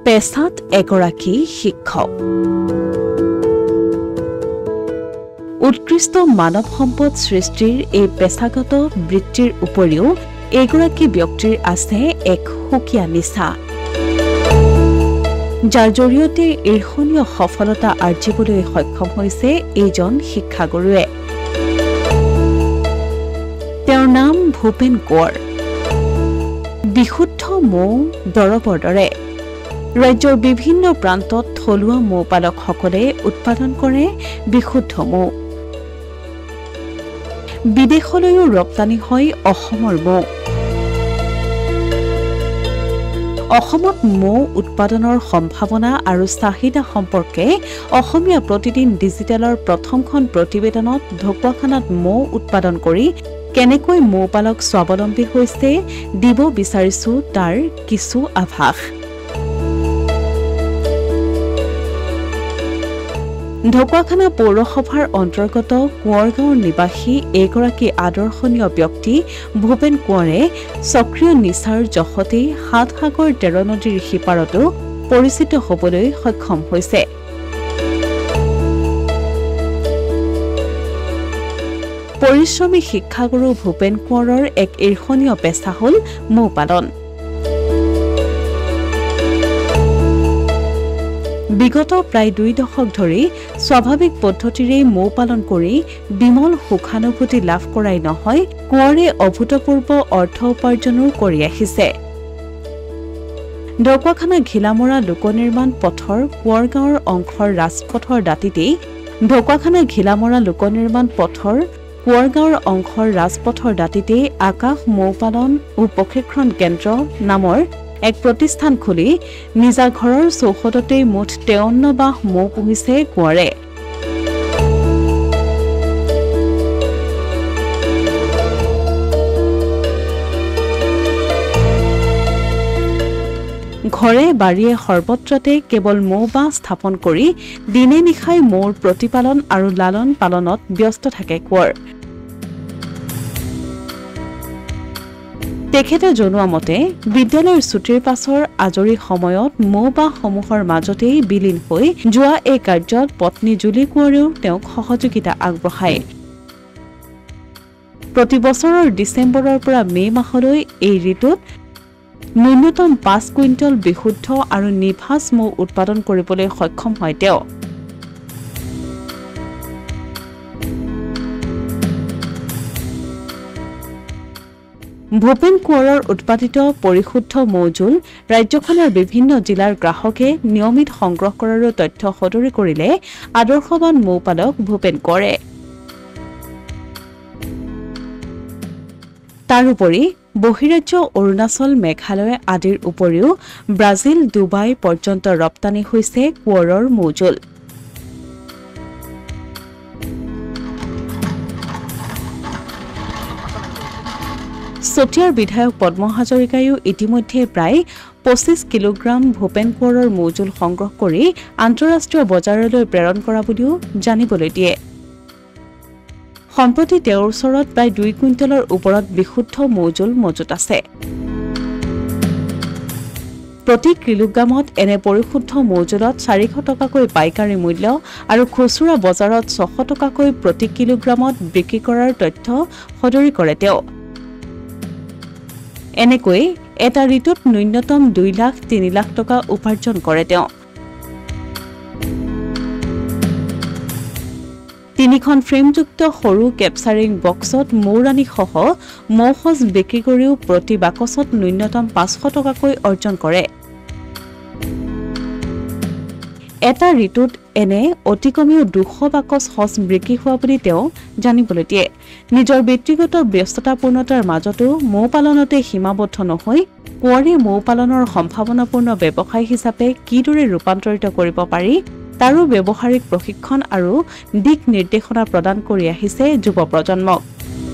পেছাত এগৰাকী শিক্ষক উৎকৃষ্ট মানৱ সম্পদ সৃষ্টিৰ এই পেছাগত বৃত্তিৰ উপৰিও এগৰাকী ব্যক্তিৰ আছে এক সুকীয়া নিচা যাৰ জৰিয়তে ঈৰ্ষণীয় সফলতা আৰ্জিবলৈ সক্ষম হৈছে এইজন শিক্ষাগুৰুৱে তেওঁৰ নাম ভূপেন কোঁৱৰ বিশুদ্ধ মৌ দৰৱৰ দৰে ৰাজ্যৰ বিভিন্ন প্ৰান্তত থলুৱা মৌ পালকসকলে উৎপাদন কৰে বিশুদ্ধ মৌ বিদেশলৈও ৰপ্তানি হয় অসমৰ মৌ অসমত মৌ উৎপাদনৰ সম্ভাৱনা আৰু চাহিদা সম্পৰ্কে অসমীয়া প্ৰতিদিন ডিজিটেলৰ প্ৰথমখন প্ৰতিবেদনত ঢকুৱাখানাত মৌ উৎপাদন কৰি কেনেকৈ মৌ পালক স্বাৱলম্বী হৈছে দিব বিচাৰিছো তাৰ কিছু আভাস ঢকুৱাখানা পৌৰসভাৰ অন্তৰ্গত কোঁৱৰগাঁৱৰ নিবাসী এগৰাকী আদৰ্শনীয় ব্যক্তি ভূপেন কোঁৱৰে সক্ৰিয় নিচাৰ জহতে সাত সাগৰ 13 নদীৰ সিপাৰতো পৰিচিত হ'বলৈ সক্ষম হৈছে পৰিশ্ৰমী শিক্ষাগুৰু ভূপেন কোঁৱৰৰ এক ঈৰ্ষণীয় পেছা হ'ল মৌ পালন বিগত প্ৰায় 2 দশক ধৰি স্বাভাৱিক পদ্ধতিৰে মৌ পালন কৰি বিমল সুখানুভূতি লাভ কৰাই নহয় কোঁৱৰে অভূতপূৰ্ব অৰ্থ উপাৰ্জনো কৰি আহিছে ঢকুৱাখানা ঘিলামৰা লোকনিৰ্মাণ পথৰ কোঁৱৰগাঁৱৰ অংশৰ ৰাজপথৰ দাঁতিতেই ঢকুৱাখানা ঘিলামৰা লোকনিৰ্মাণ পথৰ কোঁৱৰগাঁৱৰ অংশৰ ৰাজপথৰ দাঁতিতেই আকাশ মৌ পালন ও প্ৰশিক্ষণ কেন্দ্ৰ নামৰ এক প্ৰতিষ্ঠান খুলি নিজা ঘৰৰ চৌহদতেই মুঠ 53 বাহ মৌ পুহিছে কোঁৱৰে ঘৰে বাৰীয়ে সৰ্বত্ৰতে কেৱল মৌ বাহ স্থাপন কৰি দিনে নিশাই মৌৰ প্ৰতিপালন আৰু লালন পালনত ব্যস্ত থাকে কোঁৱৰ তেখেতে জনোৱা মতে বিদ্যালয়ৰ ছুটিৰ পাছৰ আজৰি সময়ত মৌ বাহসমূহৰ মাজতেই বিলীন হৈ যোৱা এই কাৰ্যত পত্নী জুলি কোঁৱৰেও তেওঁক সহযোগিতা আগবঢ়ায় প্ৰতি বছৰৰ ডিচেম্বৰৰ পৰা মে মাহলৈ এই ঋতুত ন্যূনতম 5 কুইণ্টল বিশুদ্ধ আৰু নিভাজ মৌ উৎপাদন কৰিবলৈ সক্ষম হয় তেওঁ ভূপেন কোঁৱৰৰ উৎপাদিত পৰিশুদ্ধ মৌজোল ৰাজ্যখনৰ বিভিন্ন জিলাৰ গ্ৰাহকে নিয়মিত সংগ্ৰহ কৰাৰ তথ্য সদৰি কৰিলে আদৰ্শবান মৌ পালক ভূপেন কোঁৱৰে তাৰোপৰি বহিৰাজ্য অৰুণাচল মেঘালয় আদিৰ উপৰিও ব্ৰাজিল ডুবাই পৰ্যন্ত ৰপ্তানি হৈছে কোঁৱৰৰ মৌজোল চতিয়াৰ বিধায়ক পদ্ম হাজৰিকায়ো ইতিমধ্যে প্ৰায় 25 কিলোগ্ৰাম ভূপেন কোঁৱৰৰ মৌজোল সংগ্ৰহ কৰি আন্তঃৰাষ্ট্ৰীয় বজাৰলৈ প্ৰেৰণ কৰা বুলিও জানিবলৈ দিয়ে সম্প্ৰতি তেওঁৰ ওচৰত প্ৰায় 2 কুইণ্টলৰ ওপৰত বিশুদ্ধ মৌজোল মজুত আছে প্ৰতি কিলোগ্ৰামত এনে পৰিশুদ্ধ মৌজোলত 400 টকাকৈ পাইকাৰী মূল্য আৰু খুচুৰা বজাৰত 600 টকাকৈ প্ৰতি কিলোগ্ৰামত বিক্ৰী কৰাৰ তথ্য সদৰি কৰে তেওঁ এনেকৈ এটা ঋতুত ন্যূনতম 2 লাখ 3 লাখ টকা উপাৰ্জন কৰে তেওঁ তিনিখন ফ্ৰেমযুক্ত সৰু কেপচাৰিং বক্সত মৌৰাণী সহ মৌসজ বিক্ৰী কৰিও প্ৰতি বাকচত ন্যূনতম 500 টকাকৈ অৰ্জন কৰে এটা ঋতুত এনে অতি কমেও 200 বাকচ সজ বিক্ৰী হোৱা বুলি তেওঁ জানিবলৈ দিয়ে নিজৰ ব্যক্তিগত ব্যস্ততাপূৰ্ণতাৰ মাজতো মৌ পালনতে সীমাবদ্ধ নহয় কোঁৱৰে মৌ পালনৰ সম্ভাৱনাপূৰ্ণ ব্যৱসায় হিচাপে কিদৰে ৰূপান্তৰিত কৰিব পাৰি তাৰো ব্যৱহাৰিক প্ৰশিক্ষণ আৰু দিক নিৰ্দেশনা প্ৰদান কৰি আহিছে যুৱ প্ৰজন্মক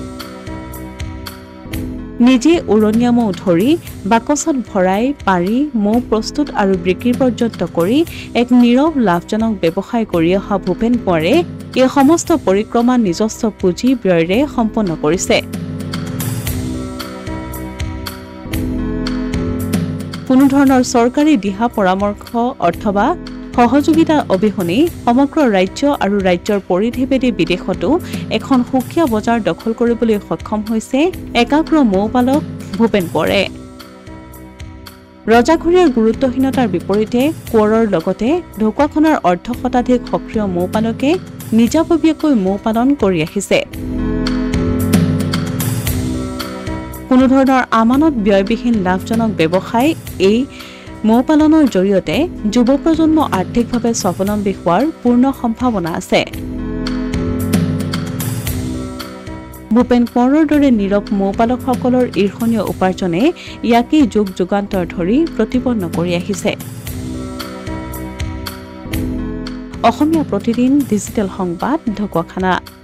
নিজে উৰণীয়া মৌ ধৰি বাকচত ভৰাই পাৰি মৌ প্ৰস্তুত আৰু বিক্ৰী পৰ্যন্ত কৰি এক নীৰৱ লাভজনক ব্যৱসায় কৰি অহা ভূপেন কোঁৱৰে এই সমস্ত পৰিক্ৰমা নিজস্ব পুঁজি ব্যয়েৰে সম্পন্ন কৰিছে কোনো ধৰণৰ চৰকাৰী দিহা পৰামৰ্শ অথবা সহযোগিতা অবিহনে সমগ্ৰ ৰাজ্য আৰু ৰাজ্যৰ পৰিধিভেদী বিদেশতো এখন সুকীয়া বজাৰ দখল কৰিবলৈ সক্ষম হৈছে একাগ্ৰ মৌপালক ভূপেন কোঁৱৰে। ৰজাঘৰীয়াৰ গুৰুত্বহীনতাৰ বিপৰীতে কোঁৱৰৰ লগতে ঢকুৱাখনৰ অৰ্ধশতাধিক সক্ৰিয় মৌপালকে নিজাববীয়াকৈ মৌপালন কৰি আহিছে। কোনো ধৰণৰ আমানত ব্যয়বিহীন লাভজনক ব্যৱসায় এই মৌপালনৰ জৰিয়তে যুৱ প্ৰজন্ম আৰ্থিকভাৱে স্বাৱলম্বী হোৱাৰ পূৰ্ণ সম্ভাৱনা আছে। ভূপেন কোঁৱৰৰ দৰে নীৰৱ মৌপালকসকলৰ ঈৰ্ষণীয় উপাৰ্জনে ইয়াকেই যুগ যুগান্তৰ ধৰি প্ৰতিপন্ন কৰি আহিছে। অসমীয়া প্ৰতিদিন ডিজিটেল সংবাদ ঢকুৱাখানা।